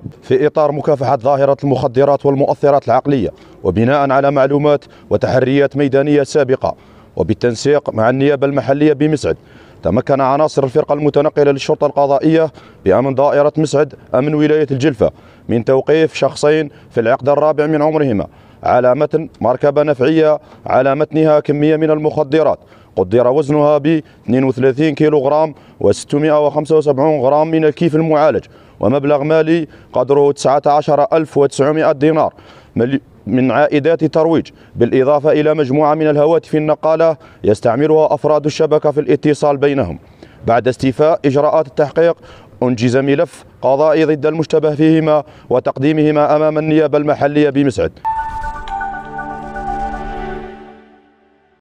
في إطار مكافحة ظاهرة المخدرات والمؤثرات العقلية، وبناء على معلومات وتحريات ميدانية سابقة وبالتنسيق مع النيابة المحلية بمسعد، تمكن عناصر الفرقة المتنقلة للشرطة القضائية بأمن دائرة مسعد أمن ولاية الجلفة من توقيف شخصين في العقد الرابع من عمرهما على متن مركبة نفعية على متنها كمية من المخدرات قدر وزنها ب 32 كيلوغرام و675 غرام من الكيف المعالج، ومبلغ مالي قدره 19,900 دينار من عائدات ترويج، بالإضافة إلى مجموعة من الهواتف النقالة يستعملها أفراد الشبكة في الاتصال بينهم. بعد استيفاء إجراءات التحقيق أنجز ملف قضائي ضد المشتبه فيهما وتقديمهما أمام النيابة المحلية بمسعد.